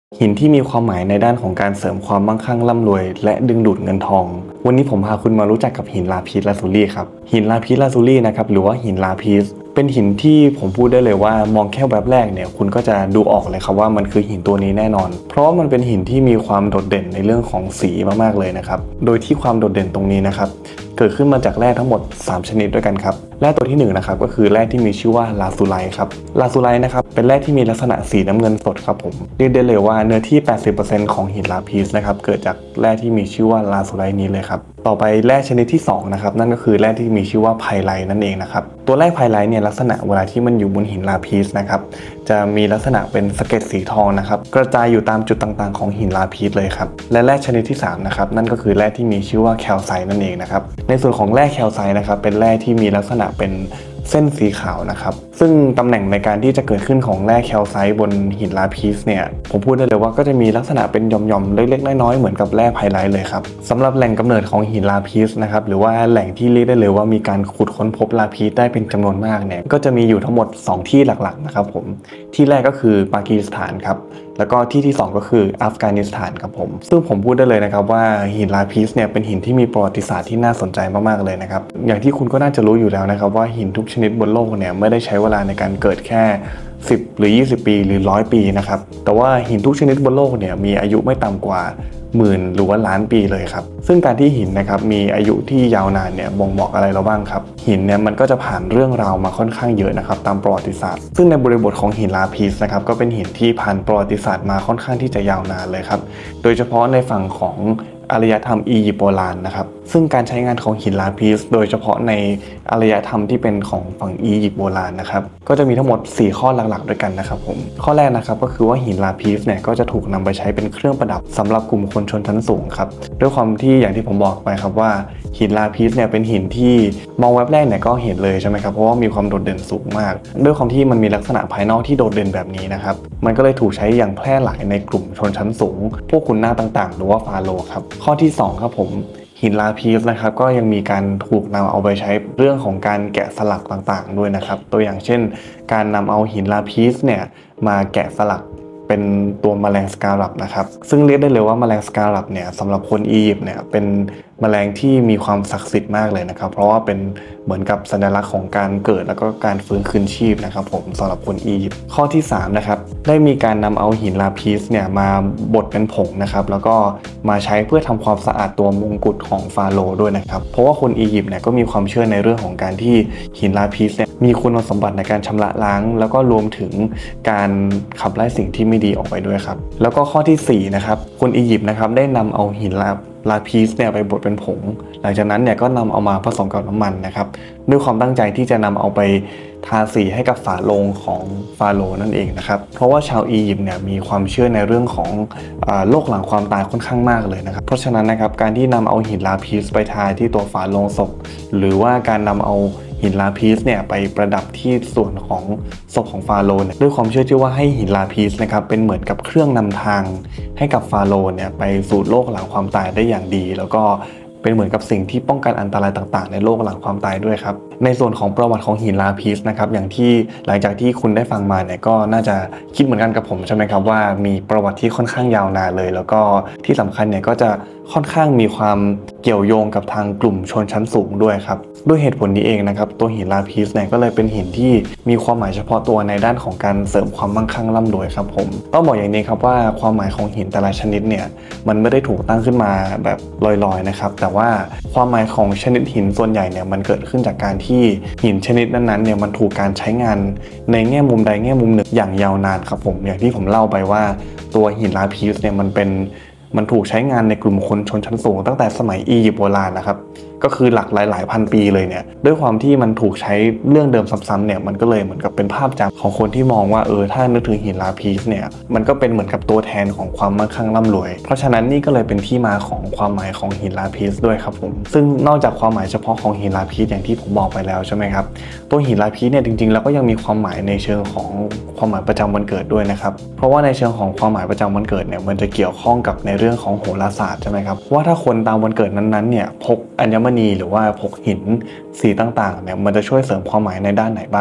หินที่มีความหมายในด้านของการเสริมความมั่งคั่งร่ำรวยและดึงดูดเงินทองวันนี้ผมพาคุณมารู้จักกับหินลาพิสลาซูรี่ครับหินลาพิสลาซูรี่นะครับหรือว่าหินลาพิสเป็นหินที่ผมพูดได้เลยว่ามองแค่แวบแรกเนี่ยคุณก็จะดูออกเลยครับว่ามันคือหินตัวนี้แน่นอนเพราะว่ามันเป็นหินที่มีความโดดเด่นในเรื่องของสีมากๆเลยนะครับโดยที่ความโดดเด่นตรงนี้นะครับเกิดขึ้นมาจากแร่ทั้งหมด3ชนิดด้วยกันครับแร่ตัวที่1นะครับก็คือแร่ที่มีชื่อว่าลาซูไลท์ครับลาซูไลท์นะครับเป็นแร่ที่มีลักษณะสีน้ำเงินสดครับผมเรียกได้เลยว่าเนื้อที่ 80% ของหินลาพิสนะครับเกิดจากแร่ที่มีชื่อว่าลาซูไลท์นี้เลยครับต่อไปแร่ชนิดที่2นะครับนั่นก็คือแร่ที่มีชื่อว่าไพไลท์นั่นเองนะครับตัวแร่ไพไลท์เนี่ยลักษณะเวลาที่มันอยู่บนหินลาพิสนะครับจะมีลักษณะเป็นสะเก็ดสีทองนะครับกระจายอยู่ตามจุดต่างๆของหินลาพิสเลยครับและแร่ชนิดที่3นะครับนั่นก็คือแร่ที่มีชื่อว่าแคลไซต์นั่นเองนะครับในส่วนของแร่แคลไซต์นะครับเป็นแร่ที่มีลักษณะเป็นเส้นสีขาวนะครับซึ่งตำแหน่งในการที่จะเกิดขึ้นของแร่แคลไซต์บนหินลาพิสเนี่ยผมพูดได้เลยว่าก็จะมีลักษณะเป็นหย่อมๆเล็กๆน้อยๆเหมือนกับแร่ไพไลท์เลยครับสำหรับแหล่งกำเนิดของหินลาพิสนะครับหรือว่าแหล่งที่เรียกได้เลยว่ามีการขุดค้นพบลาพิสได้เป็นจำนวนมากเนี่ยก็จะมีอยู่ทั้งหมด2ที่หลักๆนะครับผมที่แรกก็คือปากีสถานครับแล้วก็ที่2ก็คืออัฟกานิสถานครับผมซึ่งผมพูดได้เลยนะครับว่าหินลาพิสเนี่ยเป็นหินที่มีประวัติศาสตร์ที่น่าสนใจมากๆเลยนะครับอย่างที่คุณก็น่าจะรู้อยู่แล้วนะครับว่าหินทุกชนิดบนโลกเนี่ยไม่ได้ใช้เวลาในการเกิดแค่10หรือ20ปีหรือ100ปีนะครับแต่ว่าหินทุกชนิดบนโลกเนี่ยมีอายุไม่ต่ำกว่าหมื่นหรือว่าล้านปีเลยครับซึ่งการที่หินนะครับมีอายุที่ยาวนานเนี่ยบ่งบอกอะไรเราบ้างครับหินเนี่ยมันก็จะผ่านเรื่องราวมาค่อนข้างเยอะนะครับตามประวัติศาสตร์ซึ่งในบริบทของหินลาพิสนะครับก็เป็นหินที่ผ่านประวัติศาสตร์มาค่อนข้างที่จะยาวนานเลยครับโดยเฉพาะในฝั่งของอารยธรรมอียิปต์โบราณนะครับซึ่งการใช้งานของหินลาพิสโดยเฉพาะในอารยธรรมที่เป็นของฝั่งอียิปต์โบราณนะครับก็จะมีทั้งหมด4ข้อหลักๆด้วยกันนะครับผมข้อแรกนะครับก็คือว่าหินลาพิสเนี่ยก็จะถูกนำไปใช้เป็นเครื่องประดับสำหรับกลุ่มคนชนชั้นสูงครับด้วยความที่อย่างที่ผมบอกไปครับว่าหินลาพิสเนี่ยเป็นหินที่มองแวบแรกเนี่ยก็เห็นเลยใช่ไหมครับเพราะว่ามีความโดดเด่นสูงมากด้วยความที่มันมีลักษณะภายนอกที่โดดเด่นแบบนี้นะครับมันก็เลยถูกใช้อย่างแพร่หลายในกลุ่มชนชั้นสูงพวกขุนนางต่างๆหรือว่าฟาโรห์ครับข้อที่2ครับผมหินลาพิสนะครับก็ยังมีการถูกนำเอาไปใช้เรื่องของการแกะสลักต่างๆด้วยนะครับตัวอย่างเช่นการนำเอาหินลาพิสเนี่ยมาแกะสลักเป็นตัวแมลงสกาลับนะครับซึ่งเรียกได้เลยว่าแมลงสกาลับเนี่ยสำหรับคนอียิปต์เนี่ยเป็นแมลงที่มีความศักดิ์สิทธิ์มากเลยนะครับเพราะว่าเป็นเหมือนกับสัญลักษณ์ของการเกิดแล้วก็การฟื้นคืนชีพนะครับผมสำหรับคนอียิปต์ข้อที่3นะครับได้มีการนำเอาหินลาพิสเนี่ยมาบดเป็นผงนะครับแล้วก็มาใช้เพื่อทำความสะอาดตัวมงกุฎของฟาโรห์ด้วยนะครับเพราะว่าคนอียิปต์เนี่ยก็มีความเชื่อในเรื่องของการที่หินลาพิสเนี่ยมีคุณสมบัติในการชำระล้างแล้วก็รวมถึงการขับไล่สิ่งที่ไม่ดีออกไปด้วยครับแล้วก็ข้อที่4นะครับคนอียิปต์นะครับได้นำเอาหินลาพิสเนี่ยไปบดเป็นผงหลังจากนั้นเนี่ยก็นำเอามาผสมกับน้ำมันนะครับด้วยความตั้งใจที่จะนำเอาไปทาสีให้กับฝาโลงของฟาโรห์นั่นเองนะครับเพราะว่าชาวอียิปต์เนี่ยมีความเชื่อในเรื่องของโลกหลังความตายค่อนข้างมากเลยนะครับเพราะฉะนั้นนะครับการที่นำเอาหินลาพิสไปทาที่ตัวฝาโลงศพหรือว่าการนำเอาหินลาพิสเนี่ยไปประดับที่ส่วนของศพของฟาโรห์เนี่ยด้วยความเชื่อที่ว่าให้หินลาพิสนะครับเป็นเหมือนกับเครื่องนำทางให้กับฟาโรห์เนี่ยไปสู่โลกหลังความตายได้อย่างดีแล้วก็เป็นเหมือนกับสิ่งที่ป้องกันอันตรายต่างๆในโลกหลังความตายด้วยครับในส่วนของประวัติของหินลาพิสนะครับอย่างที่หลังจากที่คุณได้ฟังมาเนี่ยก็น่าจะคิดเหมือนกันกับผมใช่ไหมครับว่ามีประวัติที่ค่อนข้างยาวนานเลยแล้วก็ที่สำคัญเนี่ยก็จะค่อนข้างมีความเกี่ยวโยงกับทางกลุ่มชนชั้นสูงด้วยครับด้วยเหตุผลนี้เองนะครับตัวหินลาพิสเนี่ยก็เลยเป็นหินที่มีความหมายเฉพาะตัวในด้านของการเสริมความมั่งคั่งร่ำรวยครับผมต้องบอกอย่างนี้ครับว่าความหมายของหินแต่ละชนิดเนี่ยมันไม่ได้ถูกตั้งขึ้นมาแบบลอยๆนะครับแต่ว่าความหมายของชนิดหินส่วนใหญ่เนี่ยมันเกิดขึ้นจากการที่หินชนิดนั้นๆเนี่ยมันถูกการใช้งานในแง่มุมใดแง่มุมหนึ่งอย่างยาวนานครับผมอย่างที่ผมเล่าไปว่าตัวหินลาพิสเนี่ยมันถูกใช้งานในกลุ่มคนชนชั้นสูงตั้งแต่สมัยอียิปต์โบราณนะครับก็คือหลักหลายพันปีเลยเนี่ยด้วยความที่มันถูกใช้เรื่องเดิมซ้ำๆเนี่ยมันก็เลยเหมือนกับเป็นภาพจำของคนที่มองว่าถ้านึกถึงหินลาพิสเนี่ยมันก็เป็นเหมือนกับตัวแทนของความมั่งคั่งร่ำรวยเพราะฉะนั้นนี่ก็เลยเป็นที่มาของความหมายของหินลาพิสด้วยครับผมซึ่งนอกจากความหมายเฉพาะของหินลาพิสอย่างที่ผมบอกไปแล้วใช่ไหมครับตัวหินลาพิสเนี่ยจริงๆแล้วก็ยังมีความหมายในเชิงของความหมายประจำวันเกิดด้วยนะครับเพราะว่าในเชิงของความหมายประจำวันเกิดเนี่ยมันจะเกี่ยวข้องกับในเรื่องของโหราศาสตร์ใช่ไหมครับว่าถ้าคนตามวันเกิดนั้นๆเนี่ยพกอัญมณีหรือว่าพกหินสีต่างๆเนี่ยมันจะช่วยเสริมความหมายในด้านไหนบ้าง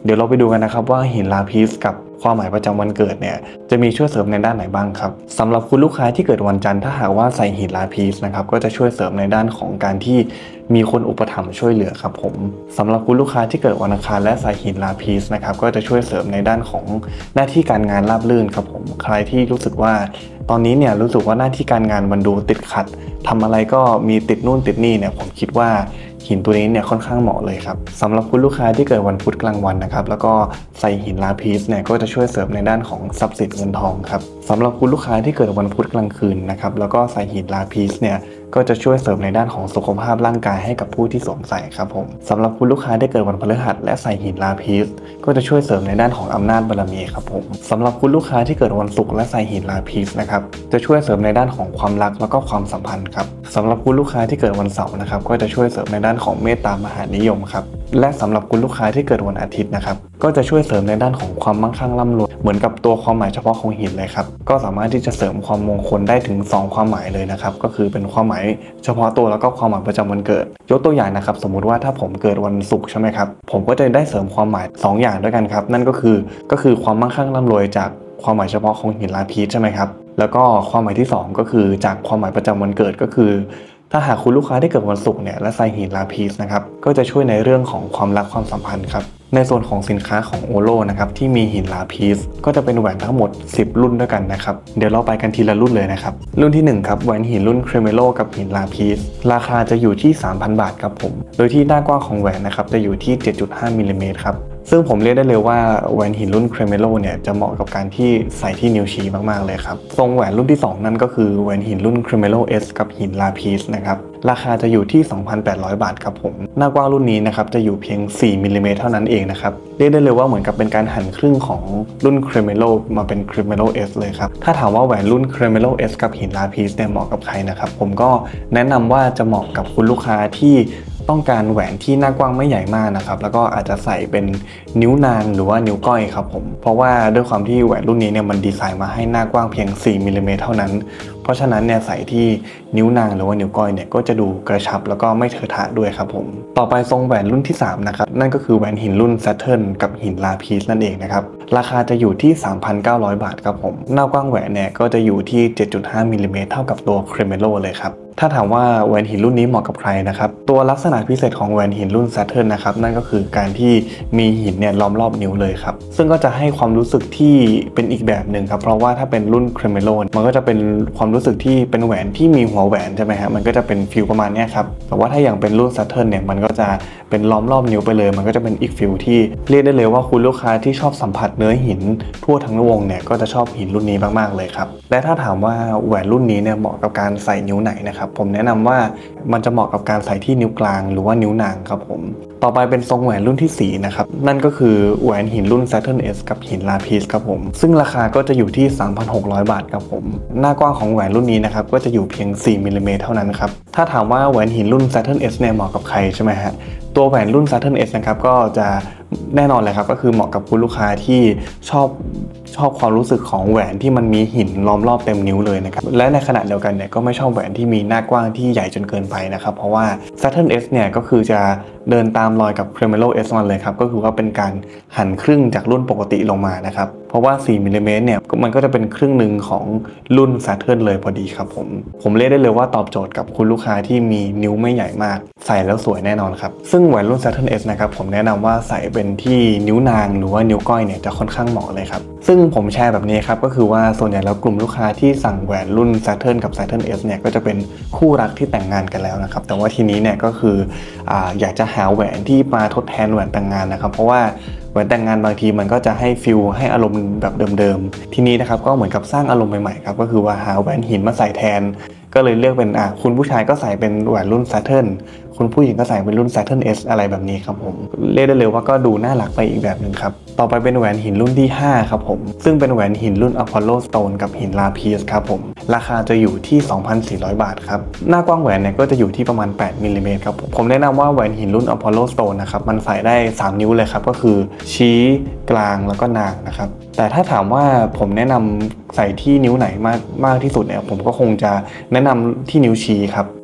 ดี๋ยวเราไปดูกันนะครับว่าหินลาพิสกับความหมายประจำวันเกิดเนี่ยจะมีช่วยเสริมในด้านไหนบ้างครับสำหรับคุณลูกค้าที่เกิดวันจันทร์ถ้าหากว่าใส่หินลาพิสนะครับก็จะช่วยเสริมในด้านของการที่มีคนอุปถัมภ์ช่วยเหลือครับผมสำหรับคุณลูกค้าที่เกิดวันอังคารและใส่หินลาพิสนะครับก็จะช่วยเสริมในด้านของหน้าที่การงานราบรื่นครับผมใครที่รู้สึกว่าตอนนี้เนี่ยรู้สึกว่าหน้าที่การงานมันดูติดขัดทำอะไรก็มีติดนู่นติดนี่เนี่ยผมคิดว่าหินตัวนี้เนี่ยค่อนข้างเหมาะเลยครับสำหรับคุณลูกค้าที่เกิดวันพุธกลางวันนะครับแล้วก็ใส่หินลาพิสเนี่ยก็จะช่วยเสริมในด้านของทรัพย์สินเงินทองครับสำหรับคุณลูกค้าที่เกิดวันพุธกลางคืนนะครับแล้วก็ใส่หินลาพิสเนี่ยก็จะช่วยเสริมในด้านของสุขภาพร่างกายให้กับผู้ที่สวมใส่ครับผมสำหรับคุณลูกค้าที่เกิดวันพฤหัสและใส่หินลาพิสก็จะช่วยเสริมในด้านของอำนาจบารมีครับผมสำหรับคุณลูกค้าที่เกิดวันศุกร์และใส่หินลาพิสนะครับจะช่วยเสริมในด้านของความรักแล้วก็ความสัมพันธ์ครับสำหรับคุณลูกค้าที่เกิดวันเสาร์นะครับก็จะช่วยเสริมในด้านของเมตตามหานิยมครับและสำหรับคุณลูกค้าที่เกิดวันอาทิตย์นะครับก็จะช่วยเสริมในด้านของความมั่งคั่งร่ำรวยเหมือนกับตัวความหมายเฉพาะของหินเลยครับก็สามารถที่จะเสริมความมงคลได้ถึง2ความหมายเลยนะครับก็คือเป็นความหมายเฉพาะตัวแล้วก็ความหมายประจำวันเกิดยกตัวอย่างนะครับสมมุติว่าถ้าผมเกิดวันศุกร์ใช่ไหมครับผมก็จะได้เสริมความหมาย2อย่างด้วยกันครับนั่นก็คือความมั่งคั่งร่ำรวยจากความหมายเฉพาะของหินลาพิสใช่ไหมครับแล้วก็ความหมายที่2ก็คือจากความหมายประจำวันเกิดก็คือถ้าหากคุณลูกค้าที่เกิดวันศุกร์เนี่ยและใส่หินลาพิสนะครับก็จะช่วยในเรื่องของความรักความสัมพันธ์ครับในส่วนของสินค้าของโอโลนะครับที่มีหินลาพิสก็จะเป็นแหวนทั้งหมด10รุ่นด้วยกันนะครับเดี๋ยวเราไปกันทีละรุ่นเลยนะครับรุ่นที่1ครับแหวนหินรุ่นเครเมโลกับหินลาพิสราคาจะอยู่ที่ 3,000 บาทครับผมโดยที่หน้ากว้างของแหวนนะครับจะอยู่ที่ 7.5 มิลลิเมตรครับซึ่งผมเรียกได้เลยว่าแหวนหินรุ่นเครเมโลเนี่ยจะเหมาะกับการที่ใส่ที่นิ้วชี้มากๆเลยครับทรงแหวนรุ่นที่2นั่นก็คือแหวนหินรุ่นเครเมโล S กับหินลาพิสนะครับราคาจะอยู่ที่ 2,800 บาทครับผมหน้ากว้างรุ่นนี้นะครับจะอยู่เพียง4มิลลิเมตรเท่านั้นเองนะครับเรียกได้เลยว่าเหมือนกับเป็นการหั่นครึ่งของรุ่นเครเมโลมาเป็นเครเมโล S เลยครับถ้าถามว่าแหวนรุ่นเครเมโล S กับหินลาพิสเนี่ยเหมาะกับใครนะครับผมก็แนะนำว่าจะเหมาะกับคุณลูกค้าที่ต้องการแหวนที่หน้ากว้างไม่ใหญ่มากนะครับแล้วก็อาจจะใส่เป็นนิ้วนางหรือว่านิ้วก้อยครับผมเพราะว่าด้วยความที่แหวนรุ่นนี้เนี่ยมันดีไซน์มาให้หน้ากว้างเพียง4มิลลิเมตรเท่านั้นเพราะฉะนั้นเนี่ยใส่ที่นิ้วนางหรือว่านิ้วก้อยเนี่ยก็จะดูกระชับแล้วก็ไม่เถอะทะด้วยครับผมต่อไปทรงแหวนรุ่นที่3นะครับนั่นก็คือแหวนหินรุ่น Saturn กับหินลาพิสนั่นเองนะครับราคาจะอยู่ที่ 3,900 บาทครับผมหน้ากว้างแหวนเนี่ยก็จะอยู่ที่ 7.5 มิลลิเมตรเท่ากับตัวเครเมโลเลยครับถ้าถามว่าแหวนหินรุ่นนี้เหมาะกับใครนะครับตัวลักษณะพิเศษของแหวนหินรุ่น Saturn นะครับนั่นก็คือการที่มีหินเนี่ยล้อมรอบนิ้วเลยครับซึ่งก็จะให้ความรู้สึกที่เป็นอีกแบบหนึ่งครับเพราะว่าถ้าเป็นรุ่นเครเมโลมันก็จะเป็นความรู้สึกที่เป็นแหวนที่มีหัวแหวนใช่ไหมฮะมันก็จะเป็นฟิลประมาณนี้ครับแต่ว่าถ้าอย่างเป็นรุ่น Saturn เนี่ยมันก็จะเป็นล้อมรอบนิ้วไปเลยมันก็จะเป็นอีกฟิลที่เรียกได้เลยว่าคุณลูกค้าที่ชอบสัมผัสเนื้อหินทั่วทั้งวงเนี่ยก็จะชอบหินรุ่นนี้มากๆเลยครับและถ้าถามว่าแหวนรุ่นนี้เนี่ยเหมาะกับการใส่นิ้วไหนนะครับผมแนะนำว่ามันจะเหมาะกับการใส่ที่นิ้วกลางหรือว่านิ้วนางครับผมต่อไปเป็นทรงแหวนรุ่นที่4นะครับนั่นก็คือแหวนหินรุ่น Saturn S กับหินลาพิสครับผมซึ่งราคาก็จะอยู่ที่ 3,600 บาทครับผมหน้ากว้างของแหวนรุ่นนี้นะครับก็จะอยู่เพียง4มิลลิเมตรเท่านั้นครับถ้าถามว่าแหวนหินรุ่น Saturn S เนี่ยเหมาะกับใครใช่ไหมฮะตัวแหวนรุ่น Saturn S นะครับก็จะแน่นอนเลยครับก็คือเหมาะกับคุณลูกค้าที่ชอบความรู้สึกของแหวนที่มันมีหินล้อมรอบเต็มนิ้วเลยนะครับและในขณะเดียวกันเนี่ยก็ไม่ชอบแหวนที่มีหน้ากว้างที่ใหญ่จนเกินไปนะครับเพราะว่า Saturn S เนี่ยก็คือจะเดินตามรอยกับ Cremelo S มันเลยครับก็คือว่าเป็นการหั่นครึ่งจากรุ่นปกติลงมานะครับเพราะว่า4มิลลิเมตรเนี่ยมันก็จะเป็นครึ่งหนึ่งของรุ่น Saturn เลยพอดีครับผมเรียกได้เลยว่าตอบโจทย์กับคุณลูกค้าที่มีนิ้วไม่ใหญ่มากใส่แล้วสวยแน่นอนครับซึ่งแหวนรุ่น Saturn S นะครับผมแนะนำว่าใส่เป็นที่นิ้วนางหรือว่านิ้วก้อยเนี่ยจะค่อนข้างเหมาะเลยครับซึ่งผมแชร์แบบนี้ครับก็คือว่าส่วนใหญ่แล้วกลุ่มลูกค้าที่สั่งแหวนรุ่น Saturn กับ Saturn S เนี่ยก็จะเป็นคู่รักที่แต่งงานกันแล้วนะครับแต่ว่าทีนี้เนี่ยก็คืออยากจะหาแหวนที่มาทดแทนแหวนแต่งงานนะครับเพราะว่าแหวนแต่งงานบางทีมันก็จะให้ฟิลให้อารมณ์แบบเดิมๆทีนี้นะครับก็เหมือนกับสร้างอารมณ์ใหม่ๆครับก็คือว่าหาแหวนหินมาใส่แทนก็เลยเลือกเป็นคุณผู้ชายก็ใส่เป็นแหวนรุ่น Saturn คุณผู้หญิงก็ใส่เป็นรุ่น Saturn S อะไรแบบนี้ครับผมเรียกได้เลยว่าก็ดูน่ารักไปอีกแบบหนึ่งครับต่อไปเป็นแหวนหินรุ่นที่5ครับผมซึ่งเป็นแหวนหินรุ่น Apollo Stone กับหินลาพิสครับผมราคาจะอยู่ที่ 2,400 บาทครับหน้ากว้างแหวนเนี่ยก็จะอยู่ที่ประมาณ8มิลลิเมตรครับผมแนะนำว่าแหวนหินรุ่น Apollo Stone นะครับมันใส่ได้3นิ้วเลยครับก็คือชี้กลางแล้วก็นางนะครับแต่ถ้าถามว่าผมแนะนำใส่ที่นิ้วไหนมากที่สุดเนี่ยผมก็คงจะแนะนำที่นิ้วชี้ครับ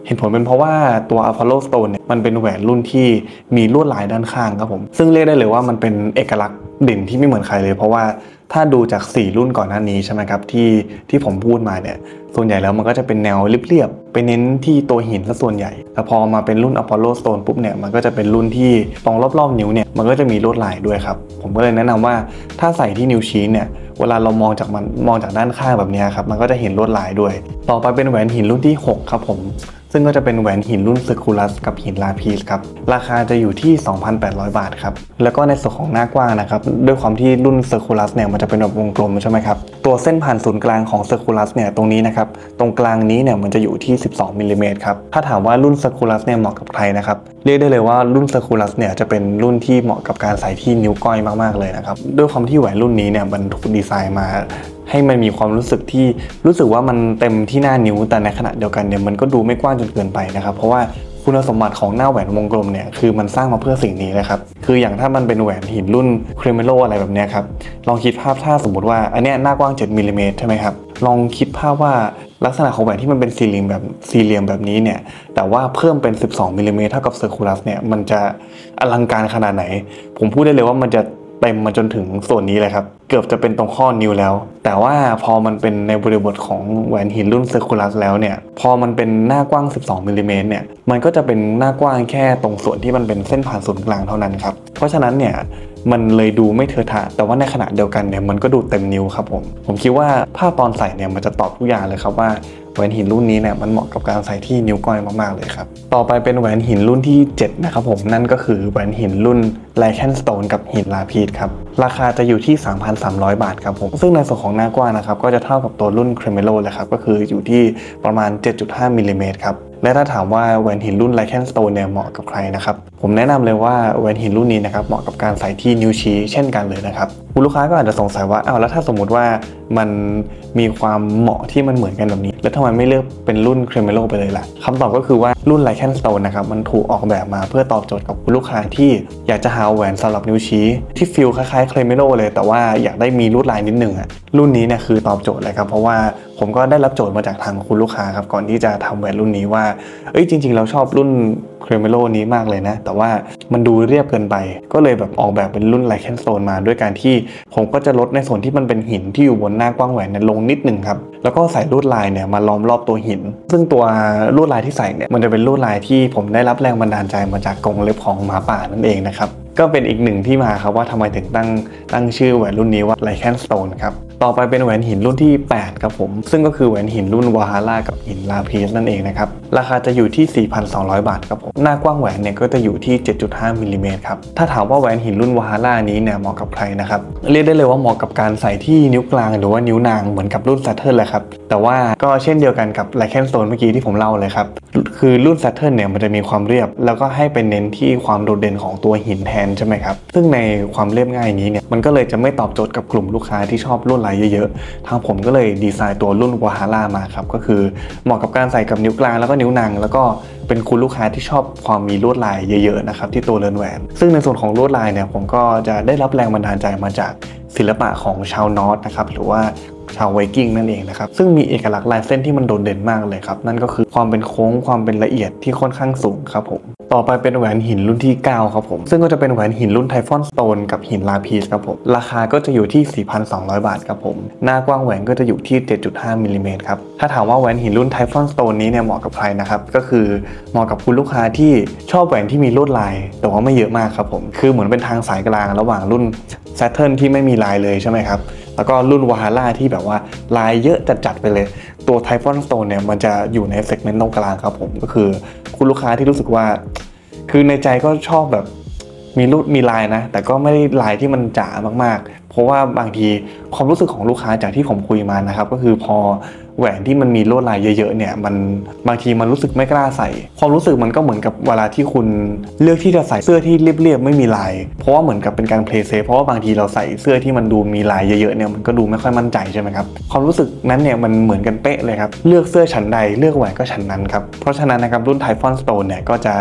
เหตุผลเป็นเพราะว่าตัว Apollo Stone เนี่ยมันเป็นแหวนรุ่นที่มีลวดลายด้านข้างครับผมซึ่งเรียกได้เลยว่ามันเป็นเอกลักษณ์เด่นที่ไม่เหมือนใครเลยเพราะว่าถ้าดูจาก4รุ่นก่อนหน้านี้ใช่ไหมครับที่ผมพูดมาเนี่ยส่วนใหญ่แล้วมันก็จะเป็นแนวเรียบๆไปเน้นที่ตัวหินซะส่วนใหญ่แต่พอมาเป็นรุ่น Apollo Stone ปุ๊บเนี่ยมันก็จะเป็นรุ่นที่ตรงรอบๆนิ้วเนี่ยมันก็จะมีลวดลายด้วยครับผมก็เลยแนะนำว่าถ้าใส่ที่นิ้วชี้เนี่ยเวลาเรามองจากด้านข้างแบบนี้ครับมันก็จะเห็นลวดลายด้วยต่อไปเป็นแหวนหินรุ่นที่6ครับผมซึ่งก็จะเป็นแหวนหินรุ่นเซอร์คูลัสกับหินลาพีสครับราคาจะอยู่ที่ 2,800 บาทครับแล้วก็ในส่วนของหน้ากว้างนะครับด้วยความที่รุ่นเซอร์คูลัสเนี่ยมันจะเป็นแบบวงกลมใช่ไหมครับตัวเส้นผ่านศูนย์กลางของเซอร์คูลัสเนี่ยตรงนี้นะครับตรงกลางนี้เนี่ยมันจะอยู่ที่12มิลลิเมตรครับถ้าถามว่ารุ่นเซอร์คูลัสเนี่ยเหมาะกับใครนะครับเรียกได้เลยว่ารุ่นเซอร์คูลัสเนี่ยจะเป็นรุ่นที่เหมาะกับการใส่ที่นิ้วก้อยมากๆเลยนะครับด้วยความที่แหวนรุ่นนี้เนี่ยมันถูกดีไซน์มาให้มันมีความรู้สึกว่ามันเต็มที่หน้านิ้วแต่ในขณะเดียวกันเนี่ยมันก็ดูไม่กว้างจนเกินไปนะครับเพราะว่าคุณสมบัติของหน้าแหวนวงกลมเนี่ยคือมันสร้างมาเพื่อสิ่งนี้เลยครับคืออย่างถ้ามันเป็นแหวนหินรุ่นเครเมโลอะไรแบบนี้ครับลองคิดภาพถ้าสมมติว่าอันเนี้ยหน้ากว้าง7มิลลิเมตรใช่ไหมครับลองคิดภาพว่าลักษณะของแหวนที่มันเป็นสี่เหลี่ยมแบบนี้เนี่ยแต่ว่าเพิ่มเป็น12มิลลิเมตรเท่ากับเซอร์คูลัสเนี่ยมันจะอลังการขนาดไหนผมพูดได้เลยว่ามันจะเต็มมาจนถึงส่วนนี้เลยครับเกือบจะเป็นตรงข้อนิ้วแล้วแต่ว่าพอมันเป็นในบริบทของแหวนหินรุ่นเซอร์คูลัสแล้วเนี่ยพอมันเป็นหน้ากว้าง12มิลลิเมตรเนี่ยมันก็จะเป็นหน้ากว้างแค่ตรงส่วนที่มันเป็นเส้นผ่านศูนย์กลางเท่านั้นครับเพราะฉะนั้นเนี่ยมันเลยดูไม่เทอะทะแต่ว่าในขณะเดียวกันเนี่ยมันก็ดูเต็มนิ้วครับผมคิดว่าภาพตอนใส่เนี่ยมันจะตอบทุกอย่างเลยครับว่าแหวนหินรุ่นนี้เนี่ยมันเหมาะกับการใส่ที่นิ้วก้อยมากๆเลยครับต่อไปเป็นแหวนหินรุ่นที่7นะครับผมนั่นก็คือแหวนหินรุ่นไลแคนสโตนกับหินลาพีสครับราคาจะอยู่ที่ 3,300 บาทครับผมซึ่งในส่วนของหน้ากว้างนะครับก็จะเท่ากับตัวรุ่นเครเมโลเลยครับก็คืออยู่ที่ประมาณ 7.5 มิลลิเมตรครับและถ้าถามว่าแหวนหินรุ่นไลแคนสโตนเนี่ยเหมาะกับใครนะครับผมแนะนำเลยว่าแหวนหินรุ่นนี้นะครับเหมาะกับการใส่ที่นิ้วชี้เช่นกันเลยนะครับคุณลูกค้าก็อาจจะสงสัยว่าอ้าวแล้วถ้าสมมติว่ามันมีความเหมาะที่มันเหมือนกันแบบนี้แล้วทำไมไม่เลือกเป็นรุ่นเครเมโลไปเลยล่ะคำตอบก็คือว่ารุ่นไลแคนสโตนนะครับมันถูกออกแบบมาเพื่อตอบโจทย์กับคุณลูกค้าที่อยากจะหาแหวนสำหรับนิ้วชี้ที่ฟีลคล้ายๆเครเมโลเลยแต่ว่าอยากได้มีลวดลายนิดนึงอ่ะรุ่นนี้เนี่ยคือตอบโจทย์เลยครับเพราะว่าผมก็ได้รับโจทย์มาจากทางคุณลูกค้าครับก่อนที่จะทำแหวนรุ่นนี้ว่าจริงๆเราชอบรุ่นเครเมโลนี้มากเลยนะแต่ว่ามันดูเรียบเกินไปก็เลยแบบออกแบบเป็นรุ่นไลแคนสโตนมาด้วยการที่ผมก็จะลดในส่วนที่มันเป็นหินที่อยู่บนหน้ากว้างแหวนเนี่ยลงนิดนึงครับแล้วก็ใส่ลวดลายเนี่ยมาล้อมรอบตัวหินซึ่งตัวลวดลายที่ใส่เนี่ยมันจะเป็นลวดลายที่ผมได้รับแรงบันดาลใจมาจากกรงเล็บของหมาป่านั่นเองนะครับก็เป็นอีกหนึ่งที่มาครับว่าทำไมถึงตั้งชื่อแหวนรุ่นนี้ว่าไลแคนสโตนครับต่อไปเป็นแหวนหินรุ่นที่8ครับผมซึ่งก็คือแหวนหินรุ่นวาฮาร่ากับหินลาพีสนั่นเองนะครับราคาจะอยู่ที่ 4,200 บาทครับผมหน้ากว้างแหวนเนี่ยก็จะอยู่ที่ 7.5 มิลลิเมตรครับถ้าถามว่าแหวนหินรุ่นวาฮาร่านี้เนี่ยเหมาะกับใครนะครับเรียกได้เลยว่าเหมาะกับการใส่ที่นิ้วกลางหรือว่านิ้วนางเหมือนกับรุ่น Saturn เลยครับแต่ว่าก็เช่นเดียวกันกับไลแคนสโตนเมื่อกี้ที่ผมเล่าเลยครับคือรุ่น Saturn เนี่ยมันจะมีความเรียบแล้วก็ให้เป็นเน้นที่ความโดดเด่นของตัวหินแทนใช่ไหมครับซึ่งในความเรียบง่ายนี้เนี่ยมันก็เลยจะไม่ตอบโจทย์กับกลุ่มลูกค้าที่ชอบลวดลายเยอะๆทางผมก็เลยดีไซน์ตัวรุ่นวาฮาร่ามาครับก็คือเหมาะกับการใส่กับนิ้วกลางแล้วก็นิ้วนางแล้วก็เป็นคุณลูกค้าที่ชอบความมีลวดลายเยอะๆนะครับที่ตัวเรือนแหวนซึ่งในส่วนของลวดลายเนี่ยผมก็จะได้รับแรงบันดาลใจมาจากศิลปะของชาวนอร์ทนะครับหรือว่าชาวไวกิ้งนั่นเองนะครับซึ่งมีเอกลักษณ์ลายเส้นที่มันโดดเด่นมากเลยครับนั่นก็คือความเป็นโค้งความเป็นละเอียดที่ค่อนข้างสูงครับผมต่อไปเป็นแหวนหินรุ่นที่9ครับผมซึ่งก็จะเป็นแหวนหินรุ่นไทฟอนสโตนกับหินลาพีสครับผมราคาก็จะอยู่ที่ 4,200 บาทครับผมหน้ากว้างแหวนก็จะอยู่ที่ 7.5 มิลลิเมตรครับถ้าถามว่าแหวนหินรุ่นไทฟอนสโตนนี้เนี่ยเหมาะกับใครนะครับก็คือเหมาะกับคุณลูกค้าที่ชอบแหวนที่มีลวดลายแต่ว่าไม่เยอะมากครับผมคือเหมือนเป็นทางสายกลางระหว่างรุ่น Saturn ที่ไม่มีลายเลยใช่ไหมครับแล้วก็รุ่นวาฮาร่าที่แบบว่าลายเยอะจัดๆไปเลยตัวไทฟอนสโตนเนี่ยมันจะอยู่ในเซกเมนต์ตรงกลางครับผมก็คือคุณลูกค้าที่รู้สึกว่าคือในใจก็ชอบแบบมีลายนะแต่ก็ไม่ได้ลายที่มันจ๋ามากๆเพราะว่าบางทีความรู้สึกของลูกค้าจากที่ผมคุยมานะครับก็คือพอแหวนที่มันมีลวดลายเยอะๆเนี่ยมันบางทีมันรู้สึกไม่กล้าใส่ความรู้สึกมันก็เหมือนกับเวลาที่คุณเลือกที่จะใส่เสื้อที่เรียบๆไม่มีลายเพราะว่าเหมือนกับเป็นการเพลย์เซฟเพราะว่าบางทีเราใส่เสื้อที่มันดูมีลายเยอะๆเนี่ยมันก็ดูไม่ค่อยมั่นใจใช่ไหมครับความรู้สึกนั้นเนี่ยมันเหมือนกันเป๊ะเลยครับเลือกเสื้อชั้นใดเลือกแหวนก็ชั้นนั้นครับเพราะฉะนั้นนะครับรุ่นไทฟอนสโตนเนี่ยก็จะ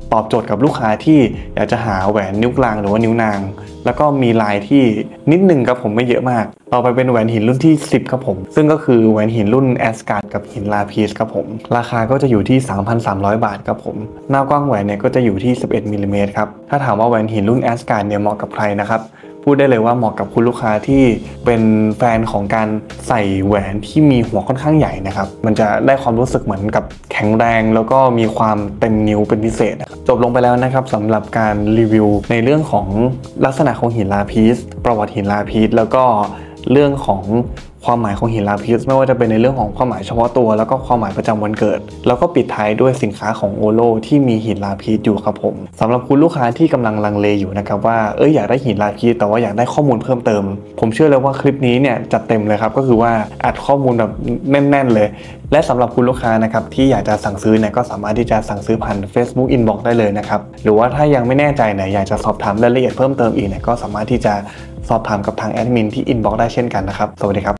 ตอบโจทย์กับลูกค้าที่อยากจะหาแหวนนิ้วกลางหรือว่านิ้วนางแล้วก็มีลายที่นิดนึงครับผมไม่เยอะมากต่อไปเป็นแหวนหินรุ่นที่10ครับผมซึ่งก็คือแหวนหินรุ่นแอสการ์ดกับหินลาพีสครับผมราคาก็จะอยู่ที่ 3,300 บาทครับผมหน้ากว้างแหวนเนี่ยก็จะอยู่ที่11มิลลิเมตรครับถ้าถามว่าแหวนหินรุ่นแอสการ์ดเนี่ยเหมาะกับใครนะครับพูดได้เลยว่าเหมาะกับคุณลูกค้าที่เป็นแฟนของการใส่แหวนที่มีหัวค่อนข้างใหญ่นะครับมันจะได้ความรู้สึกเหมือนกับแข็งแรงแล้วก็มีความเต็มนิ้วเป็นพิเศษนะครับจบลงไปแล้วนะครับสำหรับการรีวิวในเรื่องของลักษณะของหินลาพีสประวัติหินลาพีสแล้วก็เรื่องของความหมายของหินลาพีสไม่ว่าจะเป็นในเรื่องของความหมายเฉพาะตัวแล้วก็ความหมายประจำวันเกิดแล้วก็ปิดท้ายด้วยสินค้าของโอโลที่มีหินลาพีสอยู่ครับผมสำหรับคุณลูกค้าที่กำลังลังเลอยู่นะครับว่าอยากได้หินลาพีสแต่ว่าอยากได้ข้อมูลเพิ่มเติมผมเชื่อเลยว่าคลิปนี้เนี่ยจัดเต็มเลยครับก็คือว่าอัดข้อมูลแบบแน่นๆเลยและสำหรับคุณลูกค้านะครับที่อยากจะสั่งซื้อเนี่ยก็สามารถที่จะสั่งซื้อผ่าน Facebook Inbox ได้เลยนะครับหรือว่าถ้ายังไม่แน่ใจเนี่ยอยากจะสอบถามรายละเอียดเพิ่มเติมอีกเนี่ยก็สามารถที่จะสอบถามกับทางแอดมินที่ Inbox ได้เช่นกันนะครับสวัสดีครับ